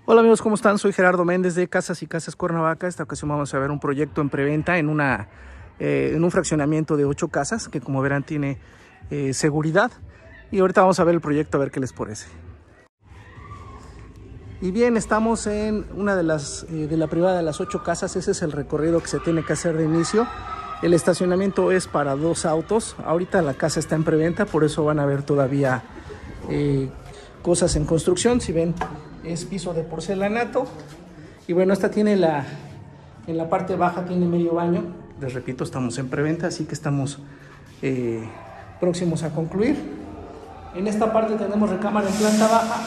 Hola amigos, ¿cómo están? Soy Gerardo Méndez de Casas y Casas Cuernavaca. Esta ocasión vamos a ver un proyecto en preventa en un fraccionamiento de 8 casas que, como verán, tiene seguridad. Y ahorita vamos a ver el proyecto, a ver qué les parece. Y bien, estamos en una de la privada de las 8 casas. Ese es el recorrido que se tiene que hacer de inicio. El estacionamiento es para 2 autos. Ahorita la casa está en preventa, por eso van a ver todavía cosas en construcción. Si ven, es piso de porcelanato. Y bueno, esta tiene en la parte baja tiene medio baño. Les repito, estamos en preventa, así que estamos próximos a concluir. En esta parte tenemos recámara en planta baja.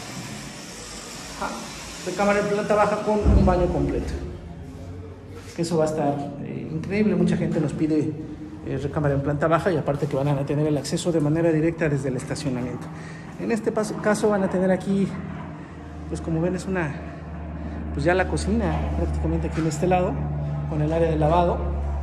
Recámara en planta baja con un baño completo. Eso va a estar increíble. Mucha gente nos pide recámara en planta baja, y aparte que van a tener el acceso de manera directa desde el estacionamiento. En este caso van a tener aquí, pues como ven, es pues ya la cocina prácticamente aquí en este lado, con el área de lavado.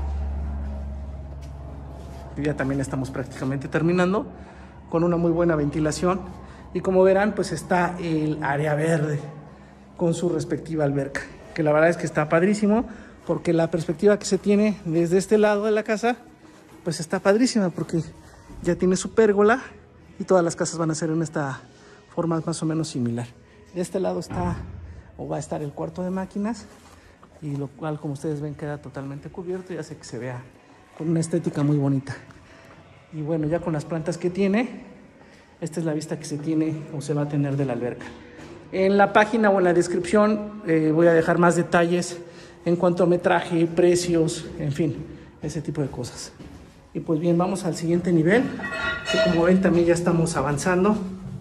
Y ya también estamos prácticamente terminando, con una muy buena ventilación. Y como verán, pues está el área verde con su respectiva alberca, que la verdad es que está padrísimo, porque la perspectiva que se tiene desde este lado de la casa, pues está padrísima, porque ya tiene su pérgola y todas las casas van a ser en esta forma más o menos similar. De este lado va a estar el cuarto de máquinas, y lo cual, como ustedes ven, queda totalmente cubierto y hace que se vea con una estética muy bonita. Y bueno, ya con las plantas que tiene, esta es la vista que se tiene o se va a tener de la alberca. En la página o en la descripción voy a dejar más detalles en cuanto a metraje, precios, en fin, ese tipo de cosas. Y pues bien, vamos al siguiente nivel, que como ven también ya estamos avanzando.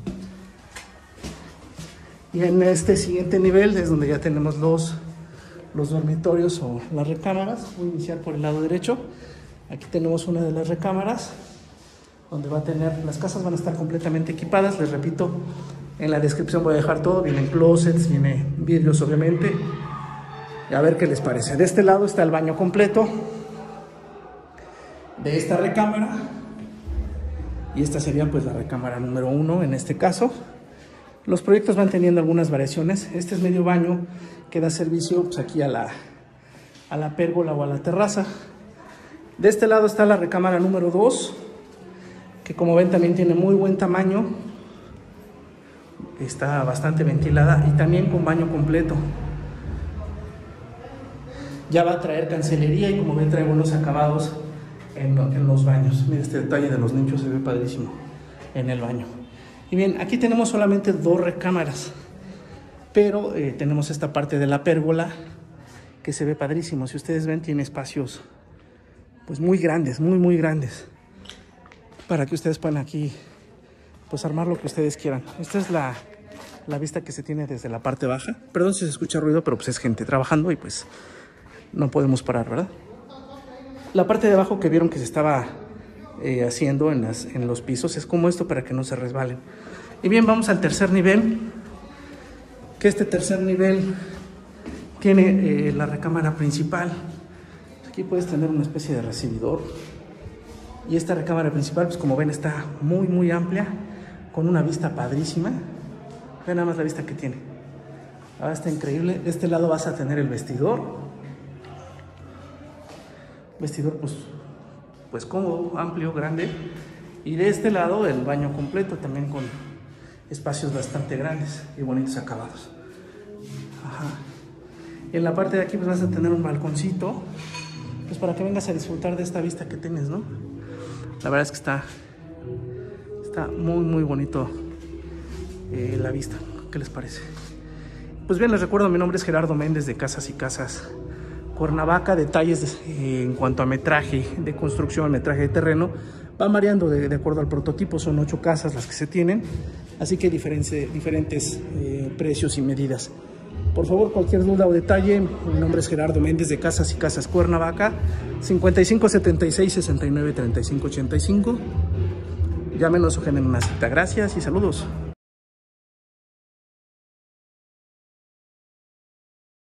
Y en este siguiente nivel es donde ya tenemos los dormitorios o las recámaras. Voy a iniciar por el lado derecho. Aquí tenemos una de las recámaras, donde las casas van a estar completamente equipadas. Les repito, en la descripción voy a dejar todo. Vienen closets, viene vidrios obviamente. Y a ver qué les parece. De este lado está el baño completo de esta recámara, y esta sería pues la recámara número 1 en este caso. Los proyectos van teniendo algunas variaciones. Este es medio baño que da servicio pues aquí a la pérgola o a la terraza. De este lado está la recámara número 2, que como ven también tiene muy buen tamaño, está bastante ventilada y también con baño completo. Ya va a traer cancelería y como ven trae buenos acabados en los baños. Mira, este detalle de los nichos se ve padrísimo en el baño. Y bien, aquí tenemos solamente 2 recámaras, pero tenemos esta parte de la pérgola que se ve padrísimo. Si ustedes ven, tiene espacios pues muy grandes, muy grandes, para que ustedes puedan aquí pues armar lo que ustedes quieran. Esta es la vista que se tiene desde la parte baja. Perdón si se escucha ruido, pero pues es gente trabajando y pues no podemos parar, ¿verdad? La parte de abajo que vieron que se estaba haciendo en los pisos es como esto, para que no se resbalen. Y bien, vamos al tercer nivel, que este tercer nivel tiene la recámara principal. Aquí puedes tener una especie de recibidor, y esta recámara principal, pues como ven, está muy amplia, con una vista padrísima. Vean nada más la vista que tiene. Ahora está increíble. De este lado vas a tener el vestidor pues cómodo, amplio, grande, y de este lado el baño completo, también con espacios bastante grandes y bonitos acabados. Y en la parte de aquí pues vas a tener un balconcito, pues para que vengas a disfrutar de esta vista que tienes, ¿no? La verdad es que está muy bonito la vista. ¿Qué les parece? Pues bien, les recuerdo, mi nombre es Gerardo Méndez de Casas y Casas Cuernavaca. Detalles en cuanto a metraje de construcción, metraje de terreno, van variando de acuerdo al prototipo. Son 8 casas las que se tienen, así que diferentes precios y medidas. Por favor, cualquier duda o detalle, mi nombre es Gerardo Méndez de Casas y Casas Cuernavaca, 55 76 69 35 85. Llámenos o generen una cita. Gracias y saludos.